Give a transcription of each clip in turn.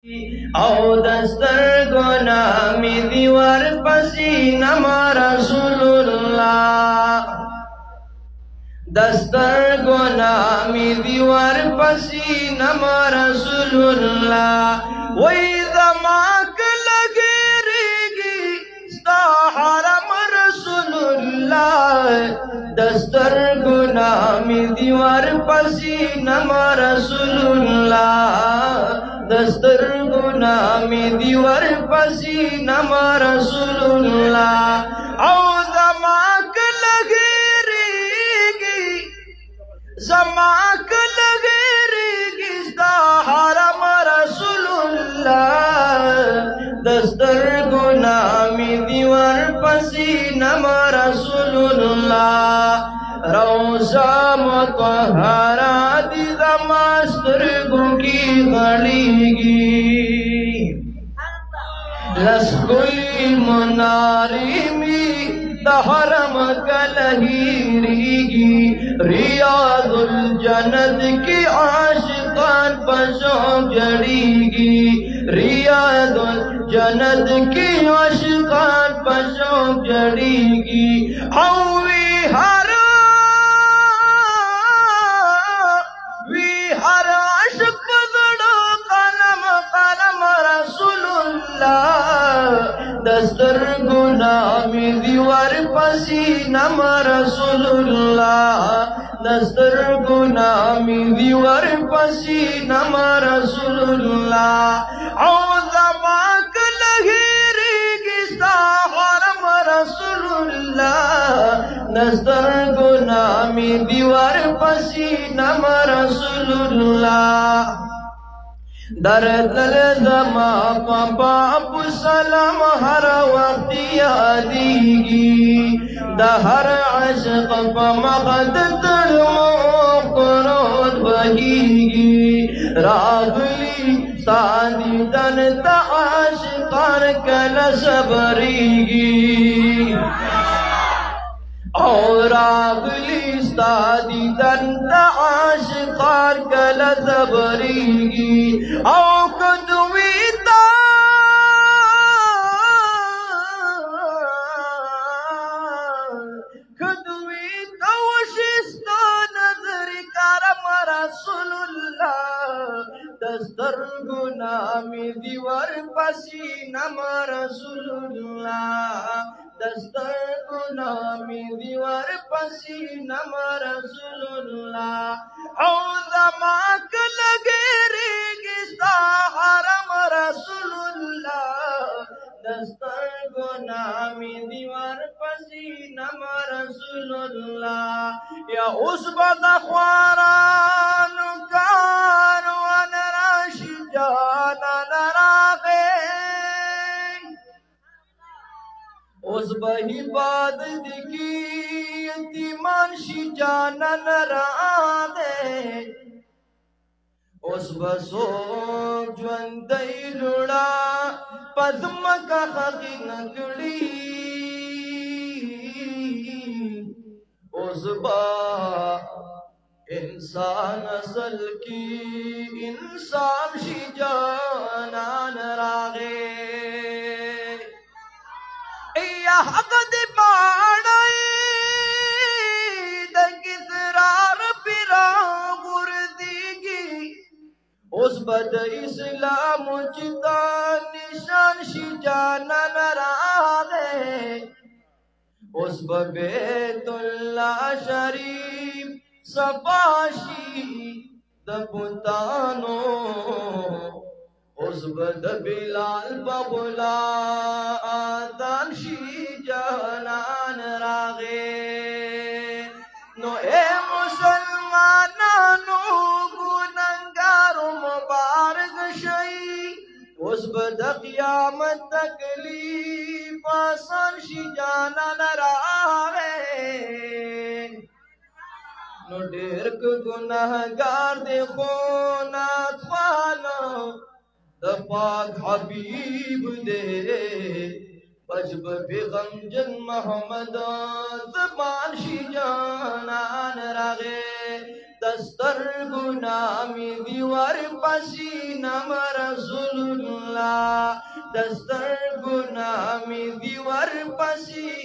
او دستر گنامی دیوار پسینما رسول اللہ دستر گنامی دیوار پسینما رسول اللہ وی دماغ لگیریگی ستا حرم رسول اللہ دستر گنامی دیوار پسینما رسول اللہ دستر گنامی دیوار پسینما رسول اللہ او دماغ لگیریگی زماک لگیریگی ستا حرم رسول اللہ دستر گنامی دیوار پسینما رسول اللہ روزہ مطہرہ دی دماسترگوں کی غلیگی لسکل مناری می دہرم کلہیریگی ریاض الجنت کی عاشقان پشوق جڑیگی ریاض الجنت کی عاشقان پشوق جڑیگی ہوئی ہر عاشق دڑو قلم قلم رسول اللہ دستر گنامی دیوار پسینما رسول اللہ دستر گنامی دیوار پسینما رسول اللہ او دماغ لگیریگی ستا حرم رسول اللہ دستر گنامی دیوار پسینما رسول اللہ در دل زما پاپ سلام ہر وقت یادیگی دا ہر عشق پا مغد تڑمو قرود بہیگی راغلی سادی دن تا عاشقان کل صبریگی اور راغلی ستادی دن عاشقان کل صبریگی او کدوی تا وشستا نظر کرم رسول اللہ دستر گنامی دیوار پسینما رسول اللہ دستر گنامی دیوار پسینما رسول اللہ او دماغ لگیریگی ستا حرم رسول اللہ دستر گنامی دیوار پسینما رسول اللہ یا عصبت خوارانو کاروان راشی جانا نراغے عصبہی باد دکی یتیمان شی جانا نراغے عصبہ سوک جوندی لڑا پدم کا خاکی نکڑی عصبہ انسان اصل کی انسان شی جانان راغے یا حق دی پاڑائی دا کسرار پیرا غردیگی اس بد اسلام جتا نشان شی جانان راغے اس بیت اللہ شریف صفاشی دبتانو اس بد بلال بغلا آدان شی جانان راغے نو اے مسلمانانو گننگار مبارک شئی اس بد قیامت تکلیف آسان شی جانان راغے نو ڈیرک گناہگار دے خونات خوانا دا پاک حبیب دے بجب بیغم جن محمد زمان شی جانان راغے دستر گنامی دیوار پسینم رسول الله دستر گناہ می دیور پسی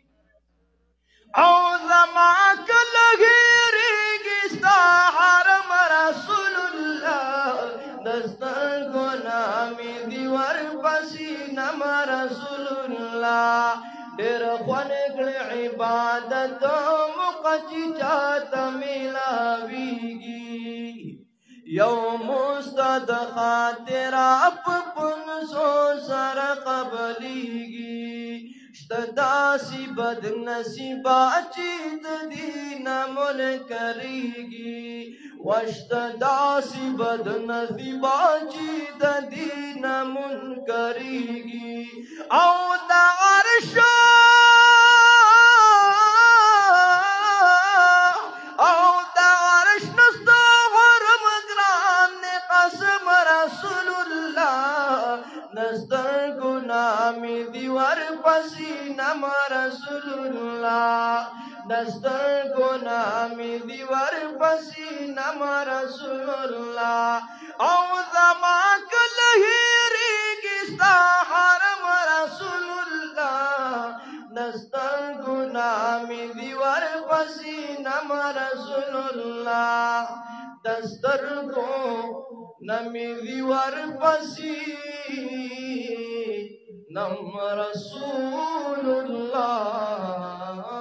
او زما کلگیری گستا حرم رسول اللہ دستر گناہ می دیور پسی نم رسول اللہ دیر خونکل عبادت مقچی چاہتا ملاویگی یوم استاد خاطر اپ پنسو سر قبلیگی داسی بد نصیبا چید دین منکریگی وشت داسی بد نصیبا چید دین منکریگی او دا عرشا او دا عرش نستا حرم گران قسم رسول اللہ نستر گناہ می دیور پسی نم رسول اللہ نستر گناہ می دیور پسی نم رسول اللہ او زمان کلہیری گستا حرم رسول اللہ نستر گناہ می دیور پسی نم رسول اللہ دستر کو نمی دیور پسی نم رسول اللہ